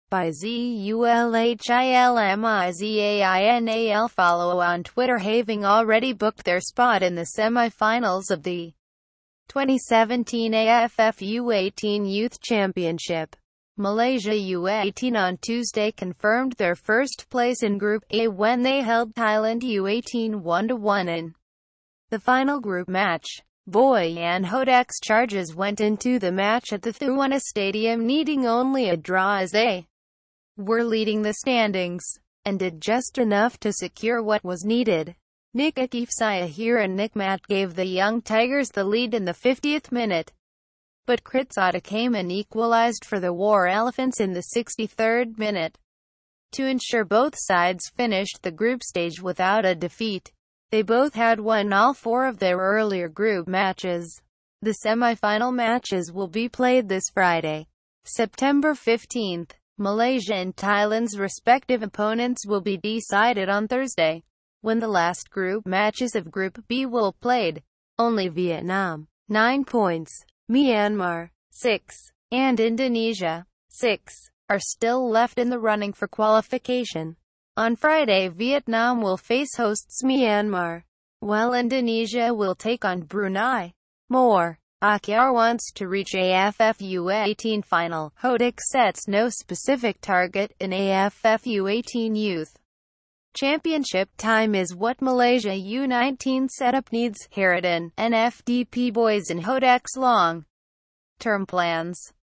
by ZULHILMIZAINAL. Follow on Twitter. Having already booked their spot in the semi-finals of the 2017 AFF U18 Youth Championship. Malaysia U18 on Tuesday confirmed their first place in Group A when they held Thailand U18 1-1 in the final group match. Boyan Hodek's Chargers went into the match at the Thuana Stadium needing only a draw as they were leading the standings, and did just enough to secure what was needed. Nick Akifsayahir and Nick Matt gave the Young Tigers the lead in the 50th minute, but Kritsada came and equalized for the War Elephants in the 63rd minute. To ensure both sides finished the group stage without a defeat, they both had won all four of their earlier group matches. The semi-final matches will be played this Friday, September 15th. Malaysia and Thailand's respective opponents will be decided on Thursday, when the last group matches of Group B will be played. Only Vietnam, 9 points, Myanmar, 6, and Indonesia, 6, are still left in the running for qualification. On Friday, Vietnam will face hosts Myanmar, while Indonesia will take on Brunei. More. Akyar wants to reach AFF U18 final. Hodek sets no specific target in AFF U18 Youth Championship. Time is what Malaysia U19 setup needs. Harridan, NFDP boys in Hodek's long-term plans.